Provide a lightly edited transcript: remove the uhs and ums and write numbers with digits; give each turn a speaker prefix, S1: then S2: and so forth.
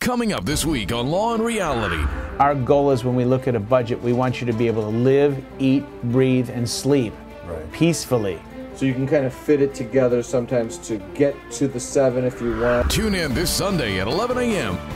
S1: Coming up this week on Law and Reality.
S2: Our goal is when we look at a budget, we want you to be able to live, eat, breathe, and sleep peacefully.
S3: So you can kind of fit it together sometimes to get to the 7 if you want.
S1: Tune in this Sunday at 11 a.m.